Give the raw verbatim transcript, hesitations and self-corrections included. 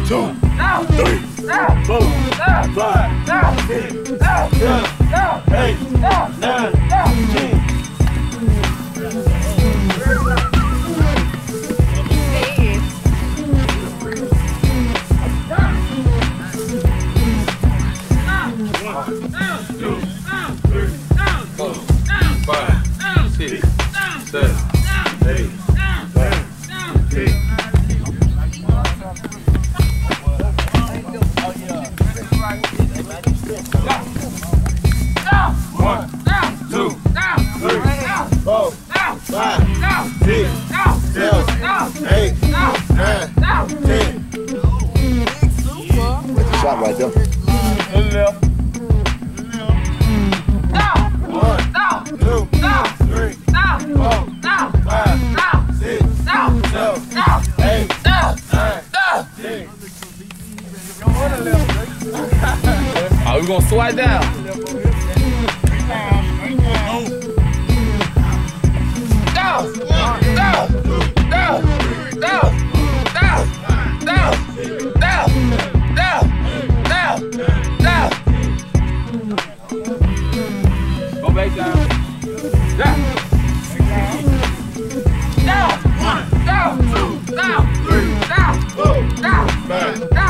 two, three, four, five, six, seven, eight, nine, ten. Shot right there. Oh, we gonna slide down. Down, down, down, down, down, down, down, down, down, down, down. Go back down. Down. Down. One, down, two, down, three, down, four, down, five, down.